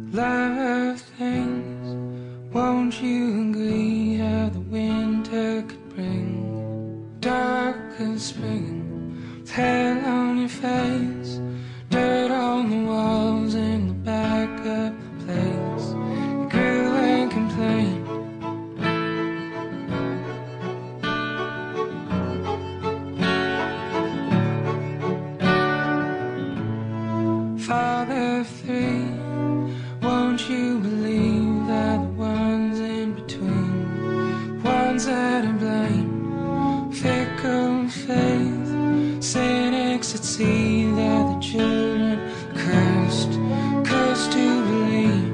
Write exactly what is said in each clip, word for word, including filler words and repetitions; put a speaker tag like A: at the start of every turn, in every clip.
A: Lover of things, won't you agree how the winter could bring darker spring, with hell on your face, dirt on the walls and the backup place. You grew and complained, father of three, won't you believe that the ones in between, ones that are blame, fickle faith, cynics that see that the children cursed, cursed to believe.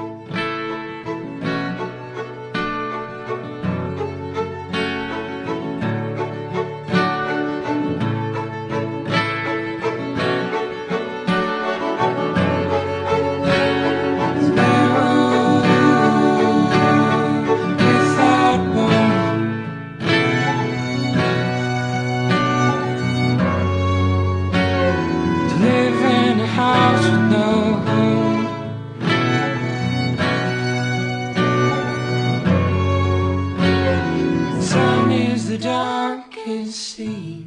A: House with no home, the sun is the darkest sea.